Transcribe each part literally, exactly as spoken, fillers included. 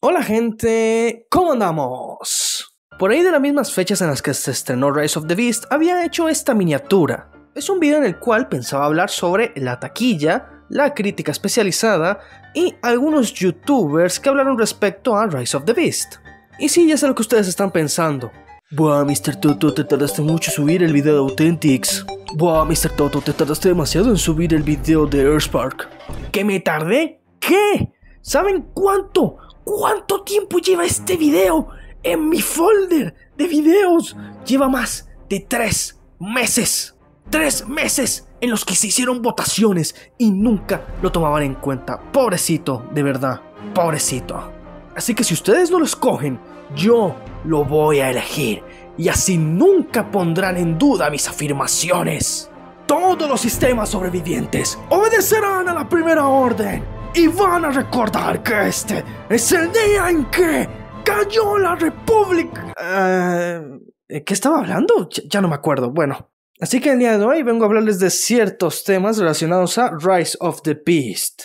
Hola gente, ¿cómo andamos? Por ahí de las mismas fechas en las que se estrenó Rise of the Beast, había hecho esta miniatura. Es un video en el cual pensaba hablar sobre la taquilla, la crítica especializada y algunos youtubers que hablaron respecto a Rise of the Beast. Y sí, ya sé lo que ustedes están pensando. Buah, mister Toto, te tardaste mucho en subir el video de Authentics. Buah, mister Toto, te tardaste demasiado en subir el video de Earthspark. ¿Que me tardé? ¿Qué? ¿Saben cuánto? ¿Cuánto tiempo lleva este video en mi folder de videos? Lleva más de tres meses. Tres meses en los que se hicieron votaciones y nunca lo tomaban en cuenta. Pobrecito, de verdad, pobrecito. Así que si ustedes no lo escogen, yo lo voy a elegir. Y así nunca pondrán en duda mis afirmaciones. Todos los sistemas sobrevivientes obedecerán a la primera orden. Y van a recordar que este es el día en que cayó la República. Uh, ¿Qué estaba hablando? Ya, ya no me acuerdo. Bueno, así que el día de hoy vengo a hablarles de ciertos temas relacionados a Rise of the Beast.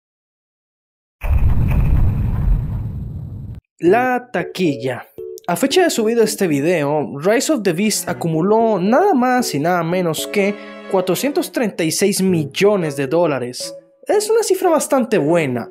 La taquilla. A fecha de subido este video, Rise of the Beast acumuló nada más y nada menos que cuatrocientos treinta y seis millones de dólares. Es una cifra bastante buena.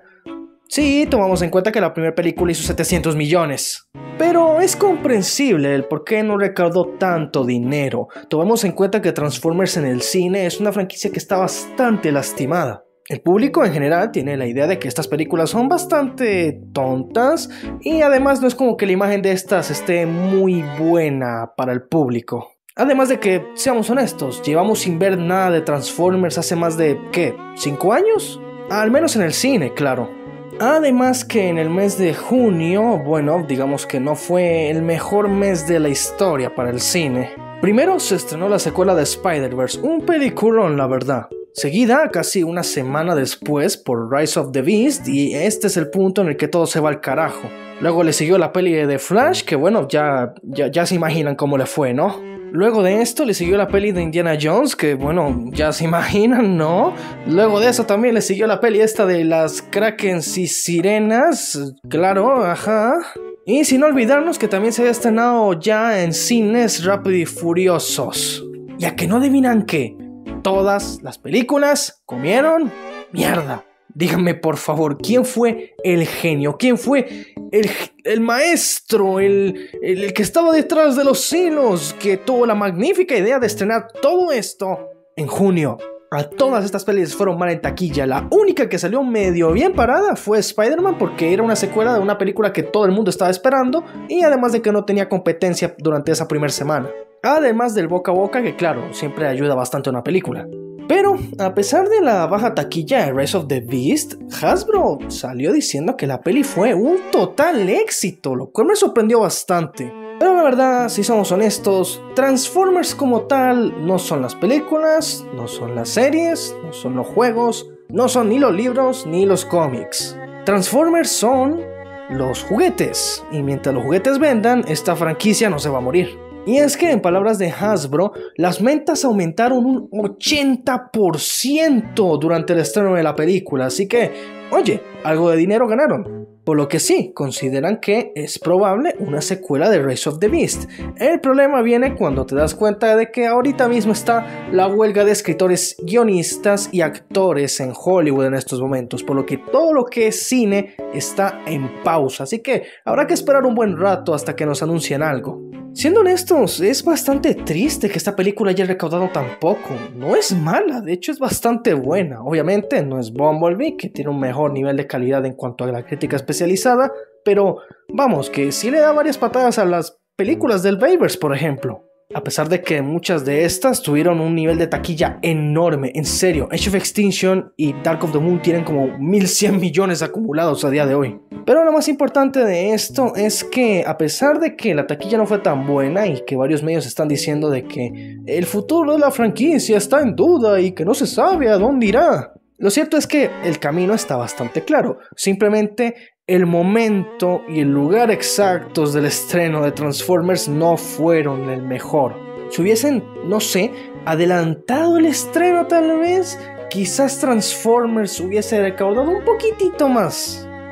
Sí, tomamos en cuenta que la primera película hizo setecientos millones. Pero es comprensible el por qué no recaudó tanto dinero. Tomemos en cuenta que Transformers en el cine es una franquicia que está bastante lastimada. El público en general tiene la idea de que estas películas son bastante tontas y además no es como que la imagen de estas esté muy buena para el público. Además de que, seamos honestos, llevamos sin ver nada de Transformers hace más de, ¿qué? ¿cinco años? Al menos en el cine, claro. Además que en el mes de junio, bueno, digamos que no fue el mejor mes de la historia para el cine. Primero se estrenó la secuela de Spider-Verse, un peliculón la verdad. Seguida casi una semana después por Rise of the Beast y este es el punto en el que todo se va al carajo. Luego le siguió la peli de The Flash, que bueno, ya, ya, ya se imaginan cómo le fue, ¿no? Luego de esto le siguió la peli de Indiana Jones, que bueno, ya se imaginan, ¿no? Luego de eso también le siguió la peli esta de las Krakens y Sirenas, claro, ajá. Y sin olvidarnos que también se había estrenado ya en cines Rápido y Furiosos. Ya que no adivinan qué, todas las películas comieron mierda. Díganme por favor, ¿quién fue el genio? ¿Quién fue el, el maestro? El, el, el que estaba detrás de los hilos, que tuvo la magnífica idea de estrenar todo esto en junio. A todas estas pelis fueron mal en taquilla. La única que salió medio bien parada fue Spider-Man, porque era una secuela de una película que todo el mundo estaba esperando y además de que no tenía competencia durante esa primera semana. Además del boca a boca, que claro, siempre ayuda bastante a una película. Pero, a pesar de la baja taquilla de Rise of the Beast, Hasbro salió diciendo que la peli fue un total éxito, lo cual me sorprendió bastante. Pero la verdad, si somos honestos, Transformers como tal no son las películas, no son las series, no son los juegos, no son ni los libros ni los cómics. Transformers son los juguetes, y mientras los juguetes vendan, esta franquicia no se va a morir. Y es que en palabras de Hasbro, las ventas aumentaron un ochenta por ciento durante el estreno de la película, así que, oye, algo de dinero ganaron. Por lo que sí, consideran que es probable una secuela de Rise of the Beast. El problema viene cuando te das cuenta de que ahorita mismo está la huelga de escritores, guionistas y actores en Hollywood en estos momentos, por lo que todo lo que es cine está en pausa, así que habrá que esperar un buen rato hasta que nos anuncien algo. Siendo honestos, es bastante triste que esta película haya recaudado tan poco. No es mala, de hecho es bastante buena. Obviamente no es Bumblebee, que tiene un mejor nivel de calidad en cuanto a la crítica especializada, pero vamos, que sí le da varias patadas a las películas del Bayverse, por ejemplo. A pesar de que muchas de estas tuvieron un nivel de taquilla enorme, en serio, Age of Extinction y Dark of the Moon tienen como mil cien millones acumulados a día de hoy. Pero lo más importante de esto es que a pesar de que la taquilla no fue tan buena y que varios medios están diciendo de que el futuro de la franquicia está en duda y que no se sabe a dónde irá, lo cierto es que el camino está bastante claro, simplemente el momento y el lugar exactos del estreno de Transformers no fueron el mejor. Si hubiesen, no sé, adelantado el estreno tal vez, quizás Transformers hubiese recaudado un poquitito más.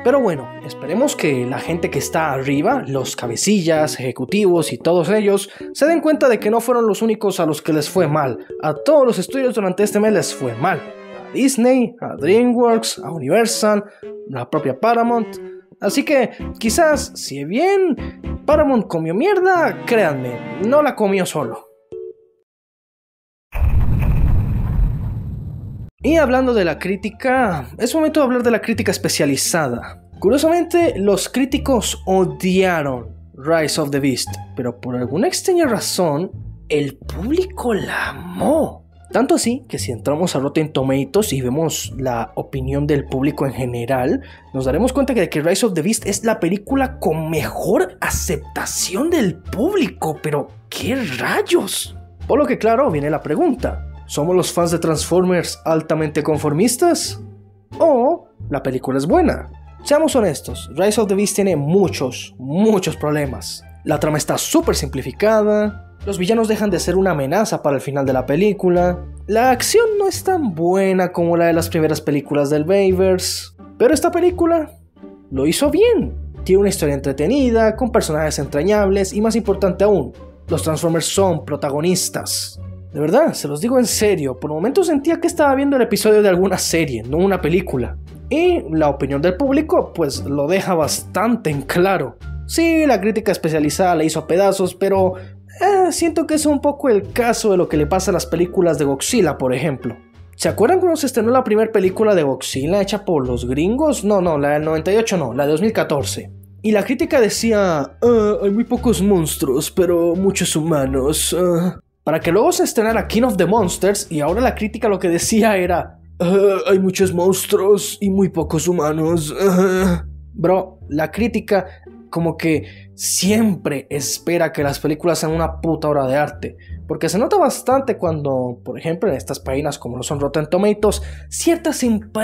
Pero bueno, esperemos que la gente que está arriba, los cabecillas, ejecutivos y todos ellos, se den cuenta de que no fueron los únicos a los que les fue mal. A todos los estudios durante este mes les fue mal. A Disney, a DreamWorks, a Universal, la propia Paramount. Así que quizás, si bien Paramount comió mierda, créanme, no la comió solo. Y hablando de la crítica, es momento de hablar de la crítica especializada. Curiosamente, los críticos odiaron Rise of the Beast, pero por alguna extraña razón, el público la amó. Tanto así que si entramos a Rotten Tomatoes y vemos la opinión del público en general, nos daremos cuenta de que Rise of the Beast es la película con mejor aceptación del público. Pero, ¿qué rayos? Por lo que claro, viene la pregunta. ¿Somos los fans de Transformers altamente conformistas? ¿O la película es buena? Seamos honestos, Rise of the Beast tiene muchos, muchos problemas. La trama está súper simplificada, los villanos dejan de ser una amenaza para el final de la película, la acción no es tan buena como la de las primeras películas del Bayverse, pero esta película lo hizo bien. Tiene una historia entretenida, con personajes entrañables y más importante aún, los Transformers son protagonistas. De verdad, se los digo en serio, por momentos sentía que estaba viendo el episodio de alguna serie, no una película. Y la opinión del público, pues lo deja bastante en claro. Sí, la crítica especializada la hizo a pedazos, pero eh, siento que es un poco el caso de lo que le pasa a las películas de Godzilla, por ejemplo. ¿Se acuerdan cuando se estrenó la primera película de Godzilla hecha por los gringos? No, no, la del noventa y ocho no, la de dos mil catorce. Y la crítica decía, uh, hay muy pocos monstruos, pero muchos humanos. Uh. Para que luego se estrenara King of the Monsters y ahora la crítica lo que decía era uh, hay muchos monstruos y muy pocos humanos. Uh. Bro, la crítica como que siempre espera que las películas sean una puta obra de arte. Porque se nota bastante cuando, por ejemplo, en estas páginas como lo son Rotten Tomatoes, ciertas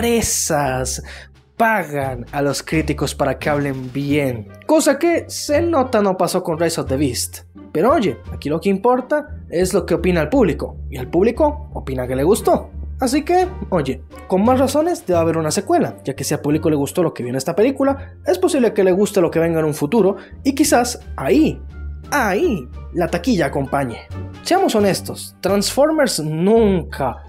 empresas pagan a los críticos para que hablen bien. Cosa que se nota no pasó con Rise of the Beast. Pero oye, aquí lo que importa es lo que opina el público. Y el público opina que le gustó. Así que, oye, con más razones debe haber una secuela, ya que si al público le gustó lo que vio en esta película, es posible que le guste lo que venga en un futuro, y quizás ahí, ahí, la taquilla acompañe. Seamos honestos, Transformers nunca,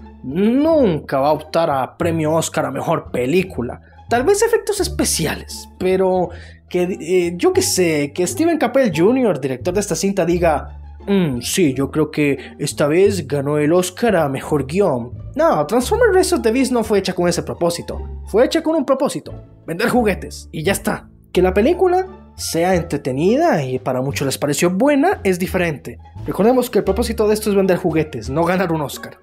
nunca va a optar a premio Oscar a mejor película. Tal vez efectos especiales, pero que eh, yo que sé, que Steven Caple junior, director de esta cinta, diga Mm, sí, yo creo que esta vez ganó el Oscar a mejor guión. No, Transformers Rise of the Beast no fue hecha con ese propósito. Fue hecha con un propósito: vender juguetes, y ya está. Que la película sea entretenida y para muchos les pareció buena es diferente. Recordemos que el propósito de esto es vender juguetes, no ganar un Oscar.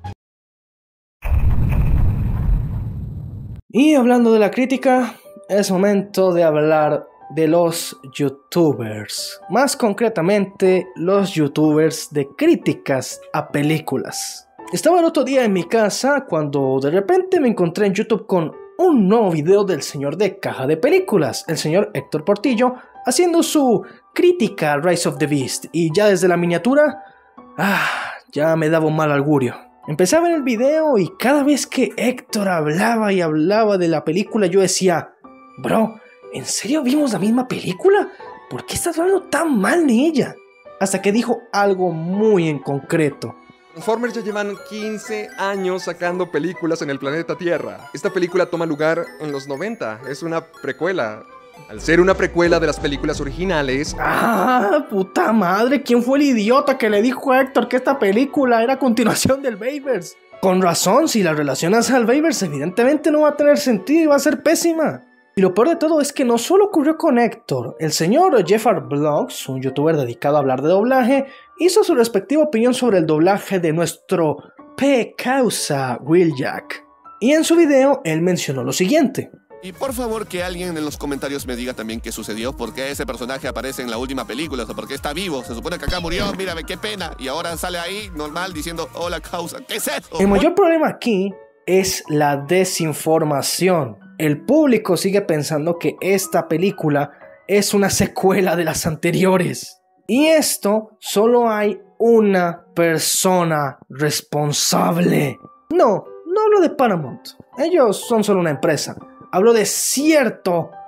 Y hablando de la crítica, es momento de hablar de los youtubers, más concretamente los youtubers de críticas a películas. Estaba el otro día en mi casa cuando de repente me encontré en YouTube con un nuevo video del señor de Caja de Películas, el señor Héctor Portillo, haciendo su crítica a Rise of the Beast, y ya desde la miniatura, ah, ya me daba un mal augurio. Empecé a ver el video y cada vez que Héctor hablaba y hablaba de la película yo decía, bro, ¿en serio vimos la misma película? ¿Por qué estás hablando tan mal de ella? Hasta que dijo algo muy en concreto. Transformers ya llevan quince años sacando películas en el planeta Tierra. Esta película toma lugar en los noventa, es una precuela. Al ser una precuela de las películas originales... ¡Ah, puta madre! ¿Quién fue el idiota que le dijo a Héctor que esta película era continuación del Bayverse? Con razón, si la relacionas al Bayverse evidentemente no va a tener sentido y va a ser pésima. Y lo peor de todo es que no solo ocurrió con Héctor. El señor Jeffar Vlogs, un youtuber dedicado a hablar de doblaje, hizo su respectiva opinión sobre el doblaje de nuestro P. Causa Wheeljack. Y en su video, él mencionó lo siguiente. Y por favor que alguien en los comentarios me diga también qué sucedió, por qué ese personaje aparece en la última película, o sea, por qué está vivo. Se supone que acá murió, mírame, qué pena. Y ahora sale ahí, normal, diciendo, hola Causa, ¿qué es eso? El mayor problema aquí es la desinformación. El público sigue pensando que esta película es una secuela de las anteriores. Y esto solo hay una persona responsable. No, no hablo de Paramount. Ellos son solo una empresa. Hablo de cierto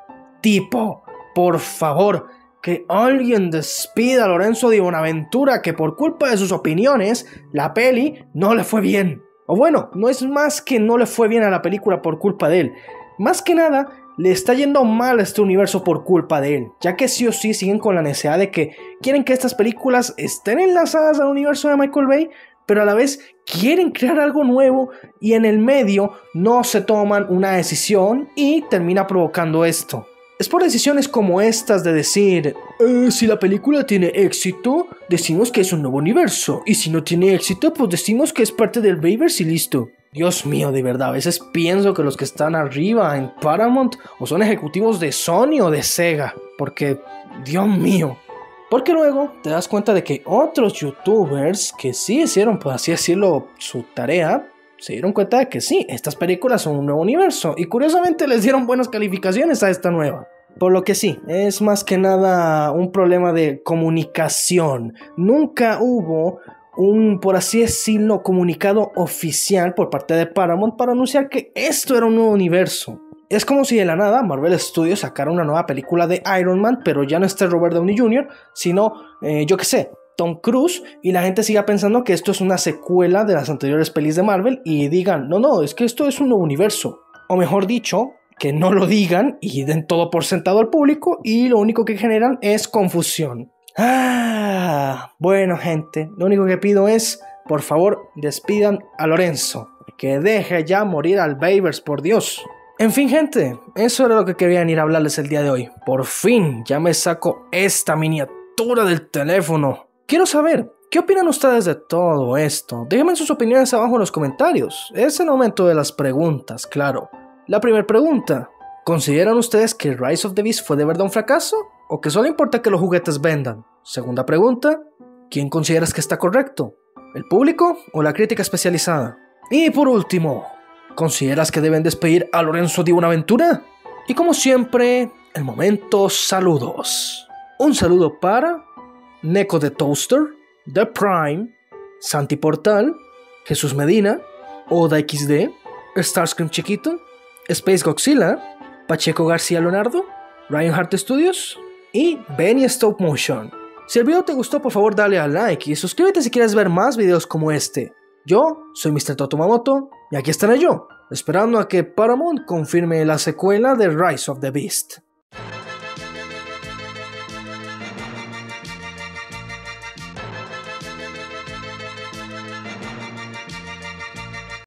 tipo, por favor, que alguien despida a Lorenzo Di Bonaventura, que por culpa de sus opiniones, la peli no le fue bien. O bueno, no es más que no le fue bien a la película por culpa de él. Más que nada, le está yendo mal a este universo por culpa de él, ya que sí o sí siguen con la necesidad de que quieren que estas películas estén enlazadas al universo de Michael Bay, pero a la vez quieren crear algo nuevo y en el medio no se toman una decisión y termina provocando esto. Es por decisiones como estas de decir, eh, si la película tiene éxito, decimos que es un nuevo universo, y si no tiene éxito, pues decimos que es parte del Bayverse y listo. Dios mío, de verdad, a veces pienso que los que están arriba en Paramount o son ejecutivos de Sony o de Sega, porque, Dios mío. Porque luego te das cuenta de que otros youtubers que sí hicieron, por así decirlo, su tarea, se dieron cuenta de que sí, estas películas son un nuevo universo y curiosamente les dieron buenas calificaciones a esta nueva. Por lo que sí, es más que nada un problema de comunicación. Nunca hubo un, por así decirlo, comunicado oficial por parte de Paramount para anunciar que esto era un nuevo universo. Es como si de la nada Marvel Studios sacara una nueva película de Iron Man, pero ya no esté Robert Downey junior, sino, eh, yo qué sé, Tom Cruise, y la gente siga pensando que esto es una secuela de las anteriores pelis de Marvel y digan, no, no, es que esto es un nuevo universo. O mejor dicho, que no lo digan y den todo por sentado al público y lo único que generan es confusión. Ah, bueno gente, lo único que pido es, por favor, despidan a Lorenzo, que deje ya morir al Bayverse, por Dios. En fin gente, eso era lo que quería venir a hablarles el día de hoy. Por fin ya me saco esta miniatura del teléfono. Quiero saber, ¿qué opinan ustedes de todo esto? Déjenme sus opiniones abajo en los comentarios. Es el momento de las preguntas, claro. La primera pregunta, ¿consideran ustedes que Rise of the Beast fue de verdad un fracaso? ¿O que solo importa que los juguetes vendan? Segunda pregunta, ¿quién consideras que está correcto? ¿El público o la crítica especializada? Y por último, ¿consideras que deben despedir a Lorenzo Di Bonaventura? Y como siempre, el momento saludos. Un saludo para Neko the Toaster, The Prime, Santi Portal, Jesús Medina, Oda equis de, Starscream Chiquito, Space Godzilla, Pacheco García Leonardo, Ryan Hart Studios y Benny Stop Motion. Si el video te gustó, por favor dale a like y suscríbete si quieres ver más videos como este. Yo soy mister Totomamoto y aquí estaré yo, esperando a que Paramount confirme la secuela de Rise of the Beast.